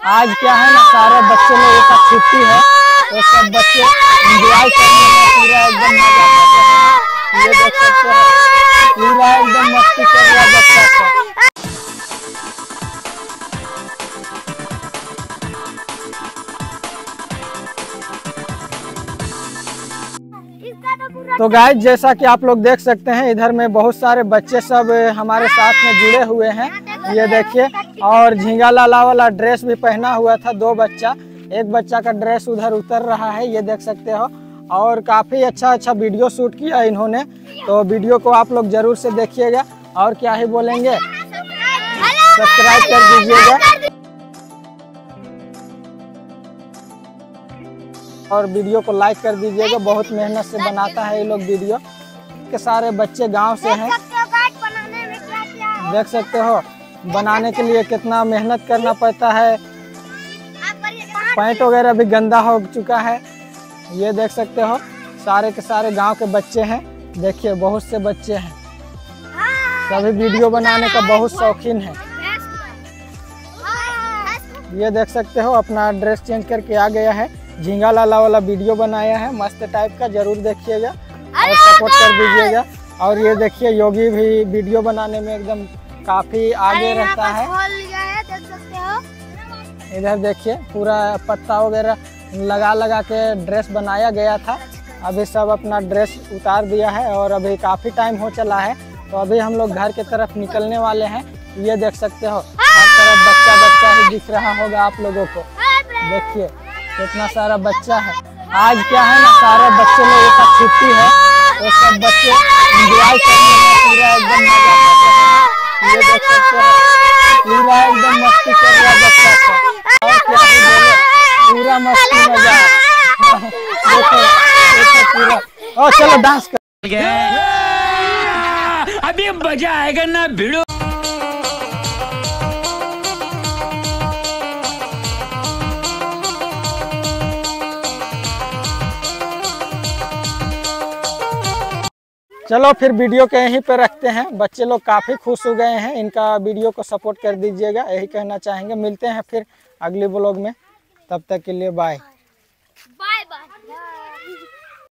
आज क्या है ना, सारे बच्चे लोगों का छुट्टी है तो सब बच्चे एंजॉय कर रहे हैं, पूरा एकदम मजा कर रहे हैं। ये देख सकते हैं पूरा एकदम मस्ती कर रहा है बच्चा सब। तो गाइस जैसा कि आप लोग देख सकते हैं इधर में बहुत सारे बच्चे सब हमारे साथ में जुड़े हुए हैं। ये देखिए, और झींगा लाला वाला ड्रेस भी पहना हुआ था दो बच्चा, एक बच्चा का ड्रेस उधर उतर रहा है, ये देख सकते हो। और काफ़ी अच्छा वीडियो शूट किया इन्होंने, तो वीडियो को आप लोग जरूर से देखिएगा। और क्या ही बोलेंगे, सब्सक्राइब कर दीजिएगा और वीडियो को लाइक कर दीजिएगा। बहुत मेहनत से बनाता है ये लोग वीडियो। के सारे बच्चे गांव से हैं, देख सकते हो बनाने के लिए कितना मेहनत करना पड़ता है। पैंट वगैरह भी गंदा हो चुका है, ये देख सकते हो। सारे के सारे गांव के बच्चे हैं, देखिए बहुत से बच्चे हैं, सभी वीडियो बनाने का बहुत शौकीन है। ये देख सकते हो अपना ड्रेस चेंज करके आ गया है, झींगा लाला वाला वीडियो बनाया है मस्त टाइप का, जरूर देखिएगा और सपोर्ट कर दीजिएगा। और ये देखिए योगी भी वीडियो बनाने में एकदम काफी आगे रहता है। देख सकते हो इधर देखिए पूरा पत्ता वगैरह लगा के ड्रेस बनाया गया था। अभी सब अपना ड्रेस उतार दिया है और अभी काफी टाइम हो चला है, तो अभी हम लोग घर की तरफ निकलने वाले हैं। ये देख सकते हो हर तरफ बच्चा ही दिख रहा होगा आप लोगों को, देखिए कितना सारा बच्चा है। आज क्या है ना, सारे बच्चे लोगों का छुट्टी है तो सब बच्चे एंजॉय कर रहे हैं, पूरा एकदम मजा कर रहे हैं। ये देख सकते हैं पूरा एकदम मस्ती कर रहा है बच्चा सब। और क्या ही बोले, पूरा मस्ती मजा देखो पूरा। और चलो डांस कर, अभी मजा आएगा ना भिड़ो। चलो फिर वीडियो के यहीं पे रखते हैं। बच्चे लोग काफ़ी खुश हो गए हैं, इनका वीडियो को सपोर्ट कर दीजिएगा, यही कहना चाहेंगे। मिलते हैं फिर अगले ब्लॉग में, तब तक के लिए बाय बाय।